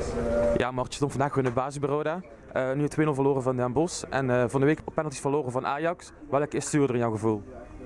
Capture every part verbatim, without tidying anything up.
Ja, Mart, je stond vandaag gewoon in de basis bij Roda. Uh, nu twee nul verloren van Den Bosch en uh, van de week op penalties verloren van Ajax. Welke is zuurder in jouw gevoel?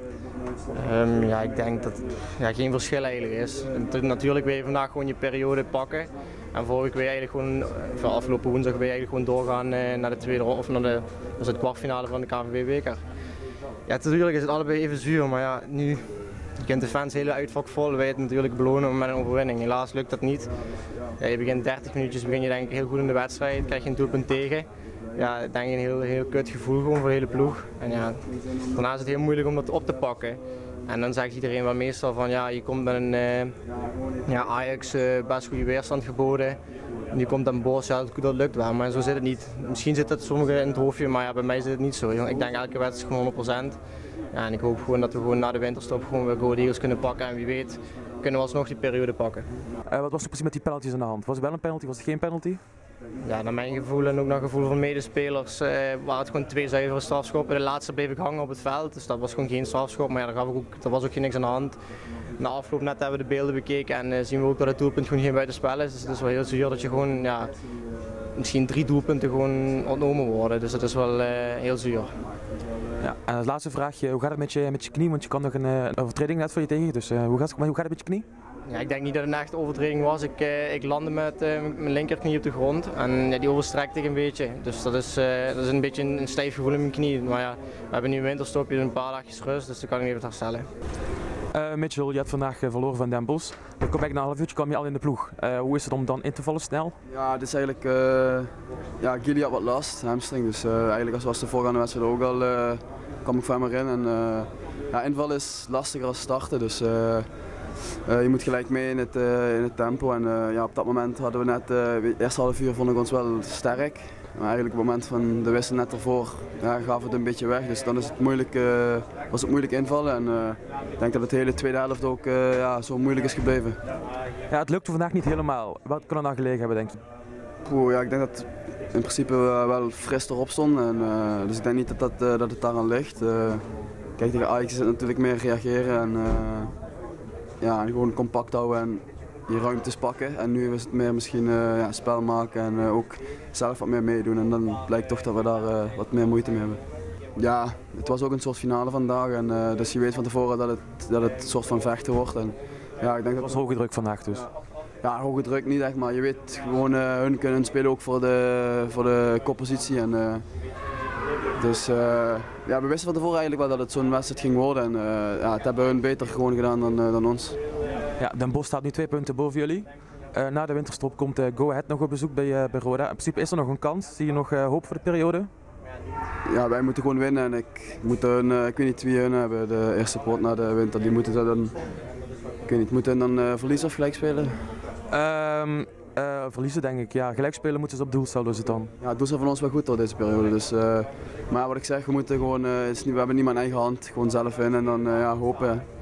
Um, ja, ik denk dat ja, geen verschil eigenlijk is. Natuurlijk wil je vandaag gewoon je periode pakken. En vorige week wil je eigenlijk gewoon, voor afgelopen woensdag wil je eigenlijk gewoon doorgaan uh, naar de tweede of naar de, dus het kwartfinale van de K N V B-beker. Ja, natuurlijk is het allebei even zuur, maar ja, nu je kent de fans hele uitvak vol, wij het natuurlijk belonen met een overwinning. Helaas lukt dat niet. Ja, je begint dertig minuutjes, begin je denk ik heel goed in de wedstrijd, krijg je een doelpunt tegen. Ja, denk ik een heel, heel kut gevoel gewoon voor de hele ploeg. En ja, daarna is het heel moeilijk om dat op te pakken. En dan zegt iedereen wel meestal van ja, je komt met een uh, ja, Ajax uh, best goede weerstand geboden. En je komt dan Bosch, ja dat lukt wel, maar zo zit het niet. Misschien zit het sommigen in het hoofdje, maar ja, bij mij zit het niet zo. Ik denk elke wedstrijd gewoon honderd procent. Ja, en ik hoop gewoon dat we gewoon na de winterstop gewoon weer Go Ahead Eagles kunnen pakken en wie weet kunnen we alsnog die periode pakken. Uh, wat was er precies met die penalties aan de hand? Was het wel een penalty, was het geen penalty? Ja, naar mijn gevoel en ook naar het gevoel van medespelers uh, waren het gewoon twee zuivere strafschoppen. De laatste bleef ik hangen op het veld, dus dat was gewoon geen strafschop, maar ja, daar, gaf ik ook, er was ook geen niks aan de hand. Na afloop net hebben we de beelden bekeken en uh, zien we ook dat het doelpunt gewoon geen buitenspel is. Dus het is wel heel zuur dat je gewoon, ja, misschien drie doelpunten gewoon ontnomen worden, dus dat is wel uh, heel zuur. Ja, en als laatste vraagje, hoe gaat het met je, met je knie? Want je kan nog een, een overtreding net voor je tegen, dus uh, hoe, gaat, hoe gaat het met je knie? Ja, ik denk niet dat het een echte overtreding was. Ik, uh, ik landde met uh, mijn linkerknie op de grond en ja, die overstrekte ik een beetje. Dus dat is, uh, dat is een beetje een, een stijf gevoel in mijn knie. Maar ja, we hebben nu een winterstopje, een paar dagjes rust, dus dan kan ik even herstellen. Uh, Mitchell, je hebt vandaag uh, verloren van Den Bosch. Dan kom ik na een half uurtje kwam je al in de ploeg. Uh, hoe is het om dan in te vallen snel? Ja, het is eigenlijk, uh, ja, Gili had wat last, hamstring. Dus uh, eigenlijk zoals de voorgaande wedstrijd ook al, uh, kwam ik van hem erin. En, uh, ja, invallen is lastiger dan starten, dus uh, uh, je moet gelijk mee in het, uh, in het tempo. En uh, ja, op dat moment hadden we net, uh, het eerste half uur vond ik ons wel sterk. Maar eigenlijk op het moment van de wissel net ervoor ja, gaf het een beetje weg, dus dan is het moeilijk, uh, was het moeilijk invallen en uh, ik denk dat het de hele tweede helft ook uh, ja, zo moeilijk is gebleven. Ja, het lukte vandaag niet helemaal. Wat kan er dan gelegen hebben, denk je? Poeh, ja, ik denk dat het in principe uh, wel fris erop stond, en, uh, dus ik denk niet dat, dat, uh, dat het daaraan ligt. Uh, kijk, tegen Ajax is het natuurlijk meer reageren en, uh, ja, en gewoon compact houden en je ruimtes pakken. En nu is het meer misschien uh, ja, spel maken en uh, ook zelf wat meer meedoen. En dan blijkt toch dat we daar uh, wat meer moeite mee hebben. Ja, het was ook een soort finale vandaag. En, uh, dus je weet van tevoren dat het, dat het een soort van vechten wordt. En, ja, ik denk dat het was hoge druk vandaag dus? Ja, ja, hoge druk niet echt, maar je weet gewoon, uh, hun kunnen spelen ook voor de, voor de koppositie. En, uh, dus uh, ja, we wisten van tevoren eigenlijk wel dat het zo'n wedstrijd ging worden. En uh, ja, het hebben hun beter gewoon gedaan dan, uh, dan ons. Ja, Den Bosch staat nu twee punten boven jullie. Uh, na de winterstop komt uh, Go Ahead nog op bezoek bij, uh, bij Roda. In principe is er nog een kans. Zie je nog uh, hoop voor de periode? Ja, wij moeten gewoon winnen en ik, moet een, uh, ik weet niet wie hun hebben, de eerste pot na de winter. Die moeten dan, ik weet niet, moeten dan uh, verliezen of gelijk spelen? Um, uh, verliezen denk ik, ja. Gelijk spelen moeten ze op doelsaldo zitten dan. Ja, het doel is van ons wel goed door deze periode. Dus, uh, maar wat ik zeg, we moeten gewoon, uh, is niet, we hebben niet maar in eigen hand, gewoon zelf winnen en dan uh, ja, hopen.